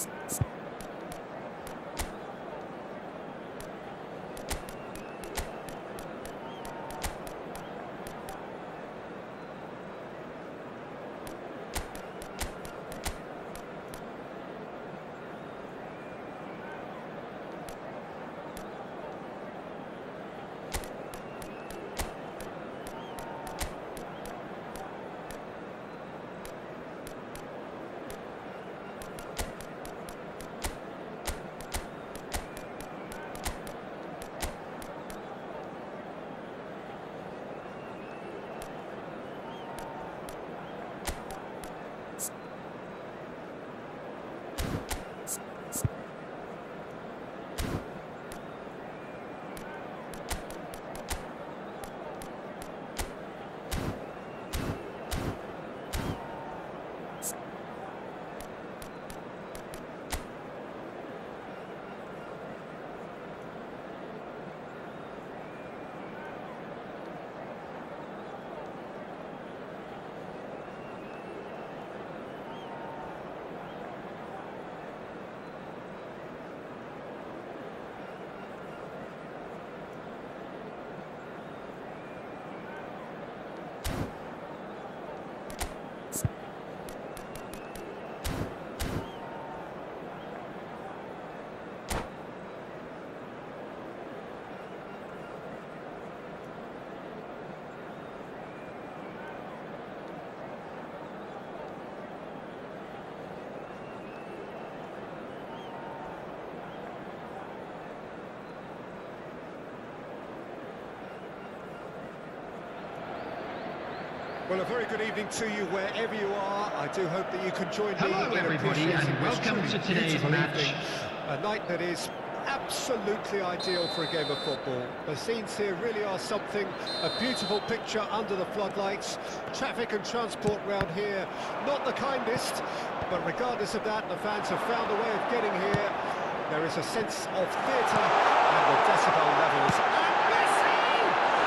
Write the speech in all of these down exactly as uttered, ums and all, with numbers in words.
Well, a very good evening to you wherever you are. I do hope that you can join Hello me in everybody, and welcome to today's match. Evening. A night that is absolutely ideal for a game of football. The scenes here really are something. A beautiful picture under the floodlights. Traffic and transport round here, not the kindest, but regardless of that, the fans have found a way of getting here. There is a sense of theatre and the decibel levels. And Messi!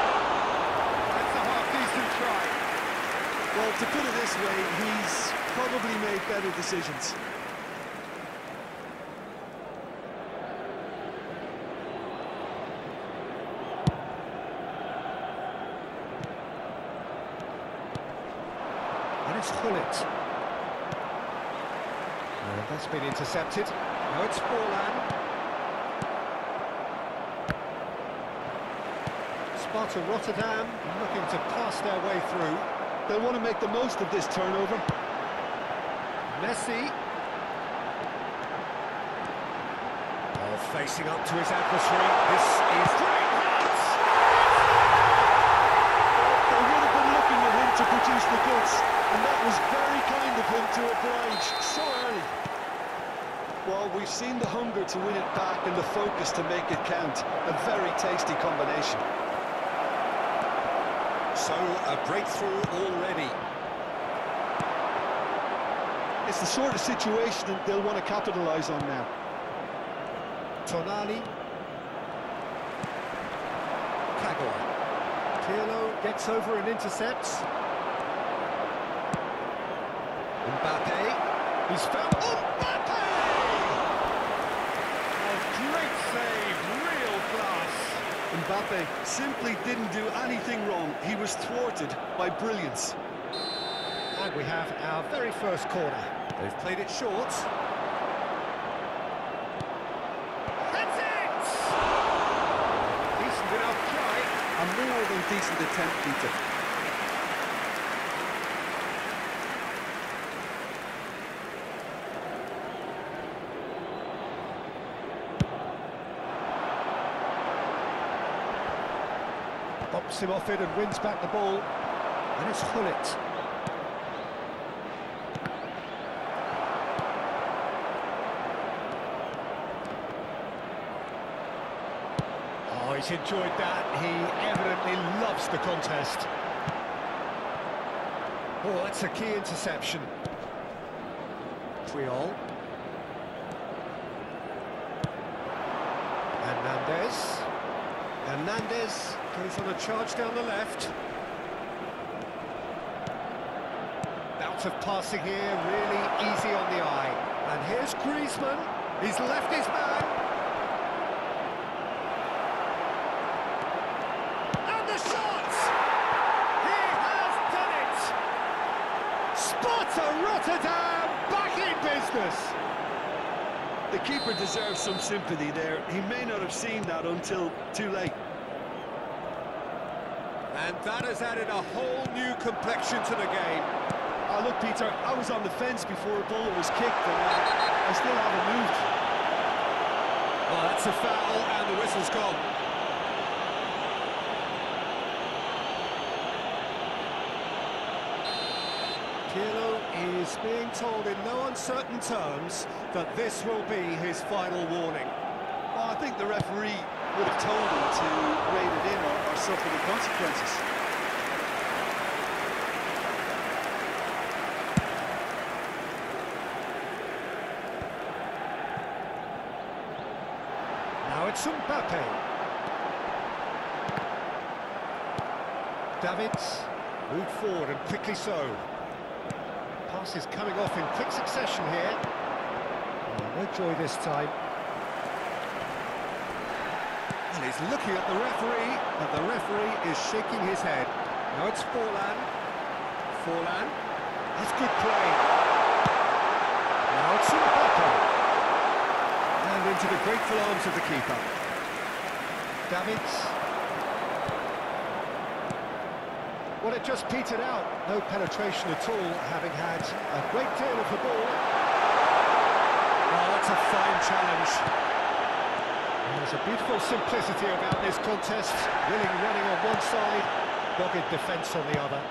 That's a half-decent try. Well, to put it this way, he's probably made better decisions. And it's Hullet. And that's been intercepted. Now it's Forlan. Sparta Rotterdam looking to pass their way through. They'll want to make the most of this turnover. Messi. Oh, facing up to his adversary. This is great hands! They would have been looking at him to produce the goods, and that was very kind of him to oblige so early. Well, we've seen the hunger to win it back and the focus to make it count. A very tasty combination. So, a breakthrough already. It's the sort of situation that they'll want to capitalise on now. Tonali. Kagawa. Pirlo gets over and intercepts. Mbappe. He's found... Mbappe! A great save, real class. Mbappe simply didn't do anything wrong. He was thwarted by brilliance. And we have our very first corner. They've played it short. That's it! Decent enough try. A more than decent attempt, Peter. Pops him off it and wins back the ball. And it's Hullet. Oh, he's enjoyed that. He evidently loves the contest. Oh, that's a key interception. Triol. Hernandez. Hernandez goes on a charge down the left. Bout of passing here, really easy on the eye. And here's Griezmann. He's left his man. And the shot! He has done it! Sparta Rotterdam back in business! The keeper deserves some sympathy there. He may not have seen that until too late. And that has added a whole new complexion to the game. Oh, look, Peter, I was on the fence before a ball was kicked, and uh, I still haven't moved. Well, that's a foul, and the whistle's gone. Pirlo is being told in no uncertain terms that this will be his final warning. Well, I think the referee would have told him to rein it in or, or suffer the consequences. Now it's Mbappe. Davids moved forward and quickly so. Pass is coming off in quick succession here. Oh, no joy this time. And he's looking at the referee, but the referee is shaking his head. Now it's Forlan. Forlan. That's good play. Now it's Mbappe. And into the grateful arms of the keeper. Davids. Well, it just petered out. No penetration at all, having had a great deal of the ball. Oh, that's a fine challenge. And there's a beautiful simplicity about this contest. Willing running on one side, dogged defence on the other.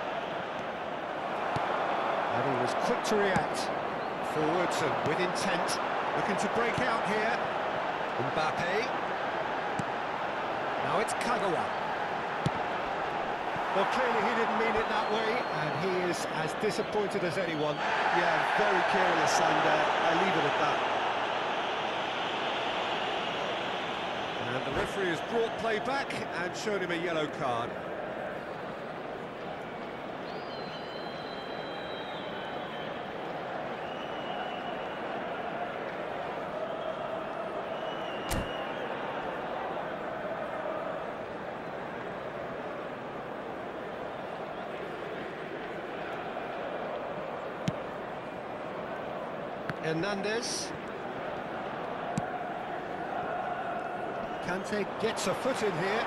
And he was quick to react. Forwards and with intent. Looking to break out here. Mbappe. Now it's Kagawa. Well, clearly he didn't mean it that way, and he is as disappointed as anyone. Yeah, very careless, and uh, I leave it at that. And the referee has brought play back and shown him a yellow card. Hernandez. Kante gets a foot in here.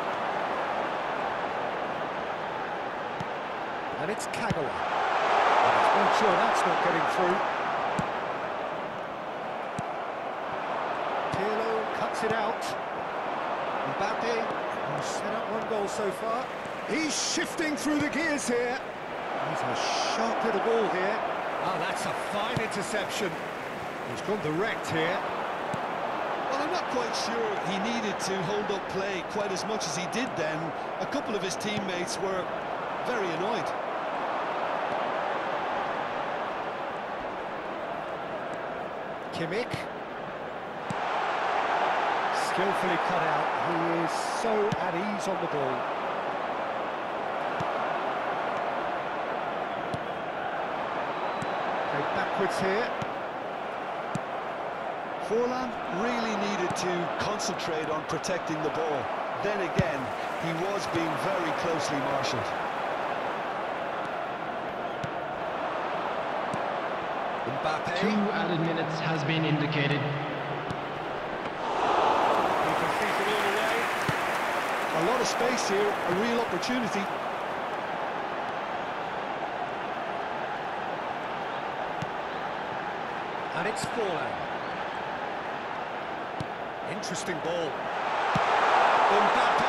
And it's Kagawa. I'm sure that's not getting through. Pirlo cuts it out. Mbappe, who's set up one goal so far. He's shifting through the gears here. He's a sharp little ball here. Oh, that's a fine interception. He's gone direct here. Well, I'm not quite sure he needed to hold up play quite as much as he did then. A couple of his teammates were very annoyed. Kimmich. Skillfully cut out. He is so at ease on the ball. Backwards here. Forlan really needed to concentrate on protecting the ball. Then again, he was being very closely marshalled. Mbappe. Two added minutes has been indicated. He can see it all the way. A lot of space here, a real opportunity. And it's Forlan. Interesting ball. Mbappe!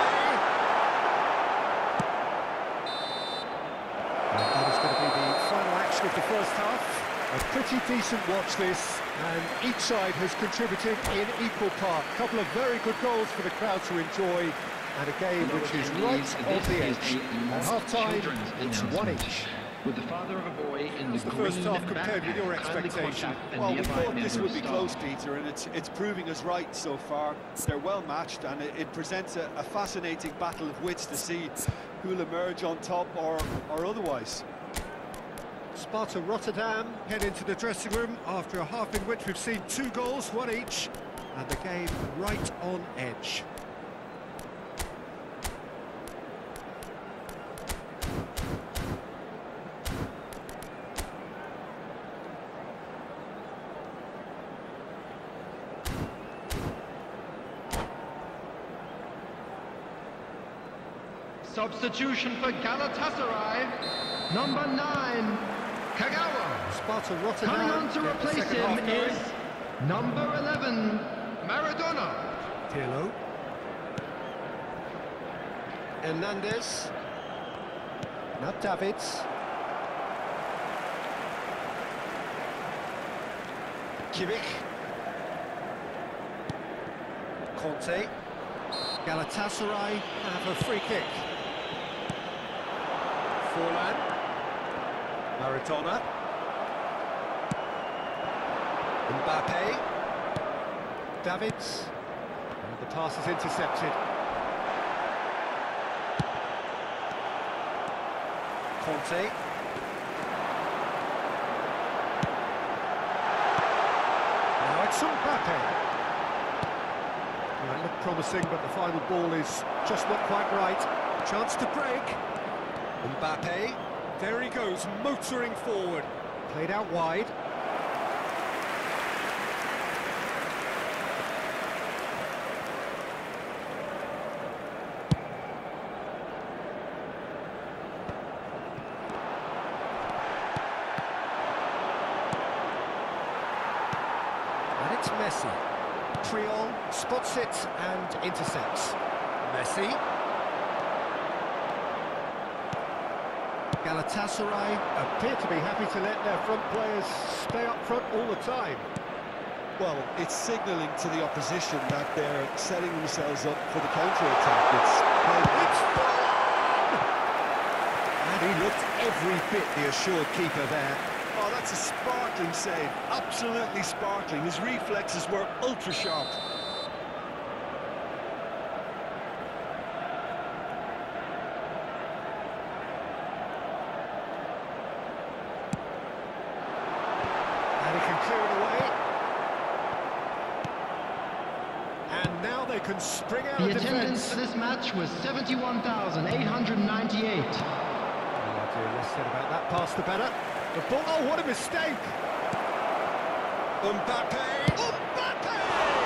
And that is going to be the final action of the first half. A pretty decent watch this, and each side has contributed in equal part. A couple of very good goals for the crowd to enjoy, and a game which is right on the edge. At half-time, it's one each. With the father of a boy in the, the first half compared with your expectation? Well, we thought this would be close, Peter, and it's it's proving us right so far. They're well matched, and it, it presents a, a fascinating battle of wits to see who'll emerge on top or or otherwise. Sparta Rotterdam head into the dressing room after a half in which we've seen two goals, one each, and the game right on edge. Substitution for Galatasaray, number nine, Kagawa. Sparta Rotterdam. Coming on to replace him is number eleven, Maradona. Pirlo. Hernandez. Now Davids. Kimmich. Conte. Galatasaray have a free kick. Forlan. Maradona. Mbappe. Davids. And the pass is intercepted. Conte. Now it's Mbappe. Well, it looked promising, but the final ball is just not quite right. Chance to break. Mbappe. There he goes, motoring forward. Played out wide. And it's Messi. Triol spots it and intercepts. Messi. Galatasaray appear to be happy to let their front players stay up front all the time. Well, it's signalling to the opposition that they're setting themselves up for the counter-attack. It's It's fun! And he looked every bit the assured keeper there. Oh, that's a sparkling save. Absolutely sparkling. His reflexes were ultra-sharp. And he can clear it away. And now they can spring out The of attendance defence. for this match was seventy-one thousand eight hundred ninety-eight. Oh dear, less said about that pass, the better. The ball, oh, what a mistake! Mbappe! Mbappe!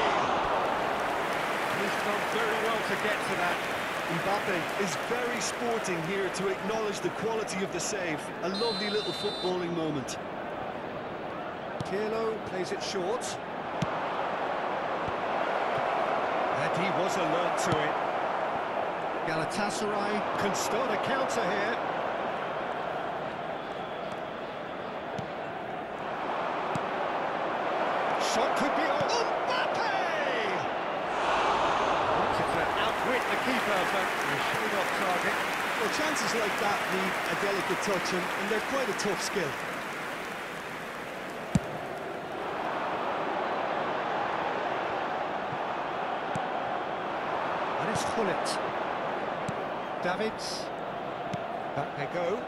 He's done very well to get to that. Mbappe is very sporting here to acknowledge the quality of the save. A lovely little footballing moment. Pirlo plays it short. And he was alert to it. Galatasaray can start a counter here. Shot could be on. Mbappe! Wanted to outwit the keeper, but he's showing off target. Well, chances like that need a delicate touch, and, and they're quite a tough skill. And it's Hullet. Davids. Back they go.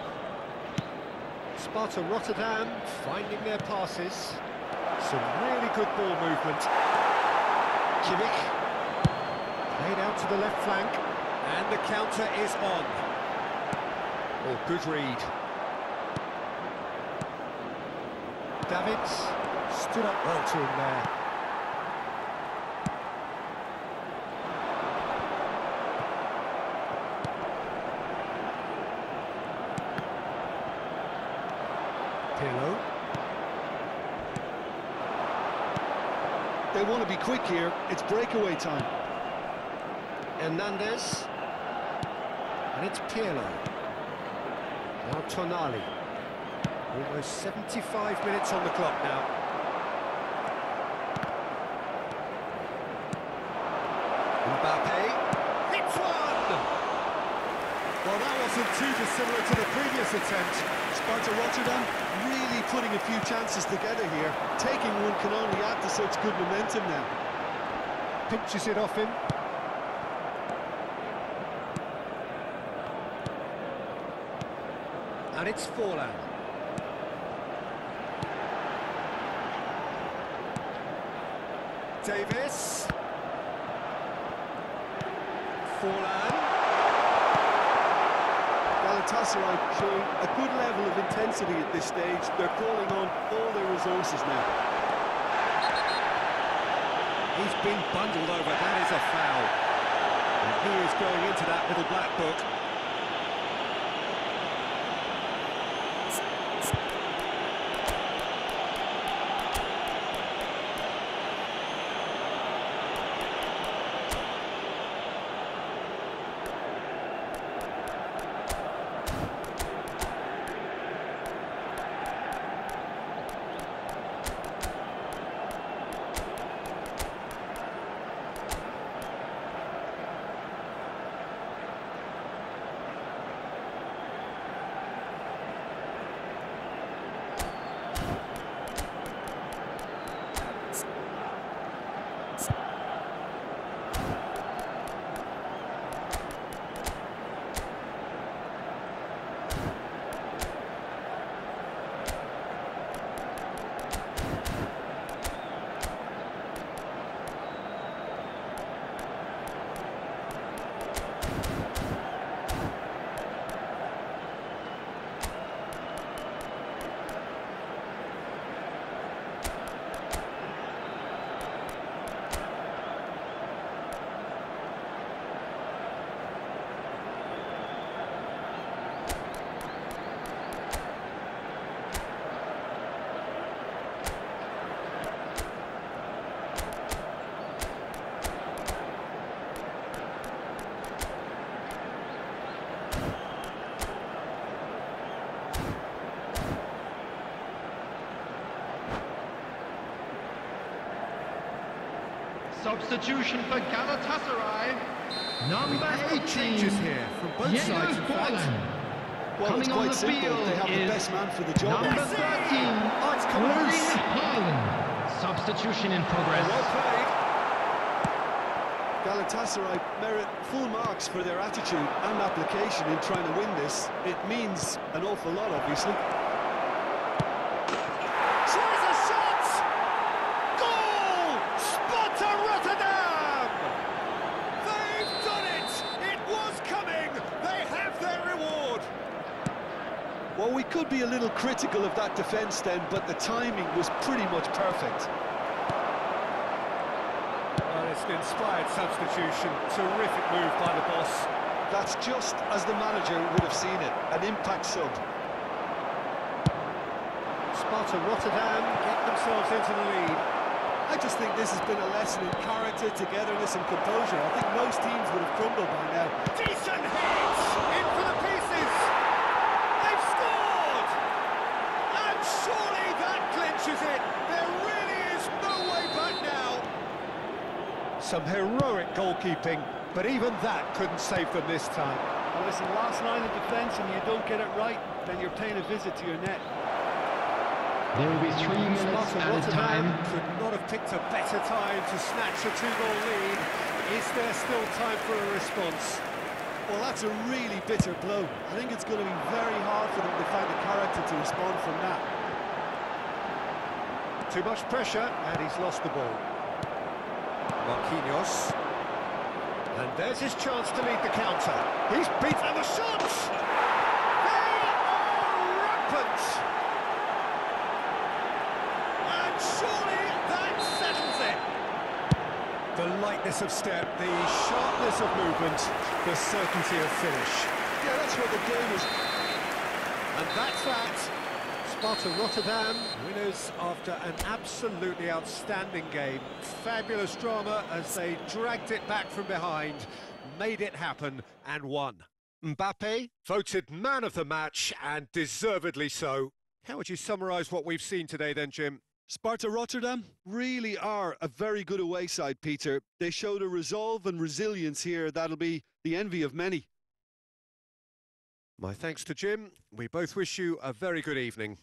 Sparta Rotterdam finding their passes. Some really good ball movement. Kimmich. Played out to the left flank. And the counter is on. Oh, good read. Davids stood up well to him there. Pirlo. They want to be quick here. It's breakaway time. Hernandez. And it's Pirlo. Now Tonali. Almost seventy-five minutes on the clock now. Mbappe. Hits one! Well, that wasn't too dissimilar to the previous attempt. Sparta Rotterdam really putting a few chances together here. Taking one can only add to such good momentum now. Pinches it off him. And it's Forlan. Davis. Forlan. Galatasaray showing a good level of intensity at this stage. They're calling on all their resources now. He's been bundled over, that is a foul. And he is going into that little black book. Substitution for Galatasaray. Number eighteen. Changes here from both sides, in fact. Well, Coming it's on quite the simple. field They have the is best man for the job. number thirteen. Oh, it's come loose. Haaland. Substitution in progress. Well played. Galatasaray merit full marks for their attitude and application in trying to win this. It means an awful lot, obviously. Tries a shot! Goal! Sparta Rotterdam! They've done it! It was coming! They have their reward! Well, we could be a little critical of that defence then, but the timing was pretty much perfect. Well, it's an inspired substitution. Terrific move by the boss. That's just as the manager would have seen it, an impact sub. Sparta Rotterdam get themselves into the lead. I just think this has been a lesson in character, togetherness and composure. I think most teams would have crumbled by now. Decent hit! In for the pieces! They've scored! And surely that clinches it! There really is no way back now! Some heroic goalkeeping, but even that couldn't save them this time. Well, listen, last line of defence and you don't get it right, then you're paying a visit to your net. There will be three minutes Sparta at a Rotterdam time. could not have picked a better time to snatch a two-goal lead. Is there still time for a response? Well, that's a really bitter blow. I think it's going to be very hard for them to find the character to respond from that. Too much pressure, and he's lost the ball. Marquinhos. And there's his chance to lead the counter. He's beaten the shots! They are rampant! And surely that settles it! The lightness of step, the sharpness of movement, the certainty of finish. Yeah, that's what the game is. And that's that. Sparta Rotterdam, winners after an absolutely outstanding game. Fabulous drama as they dragged it back from behind, made it happen and won. Mbappe, voted man of the match, and deservedly so. How would you summarise what we've seen today then, Jim? Sparta Rotterdam really are a very good away side, Peter. They showed a resolve and resilience here that'll be the envy of many. My thanks to Jim. We both wish you a very good evening.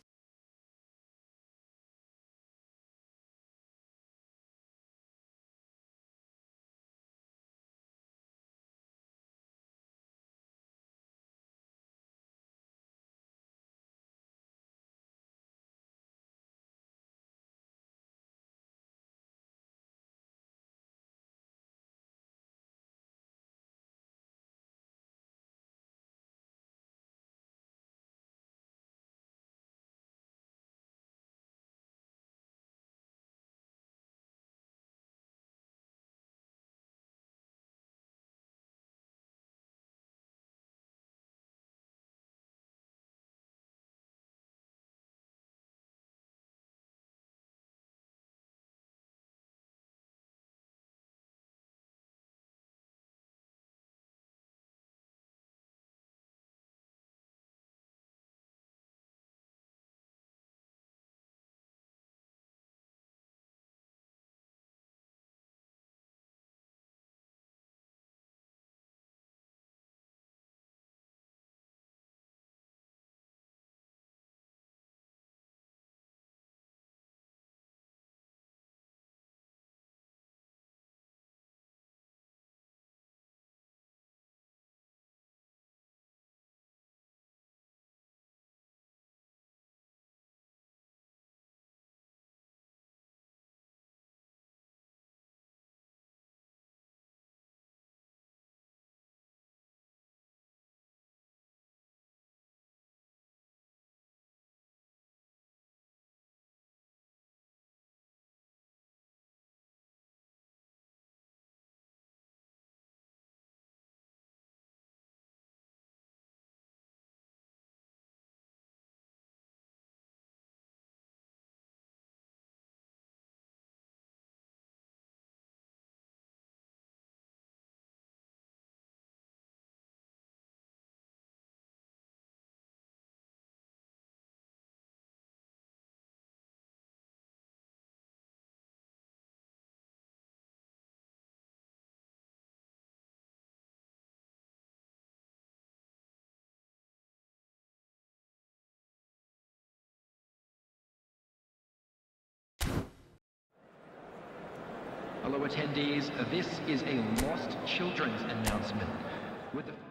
fellow attendees, this is a lost children's announcement. With the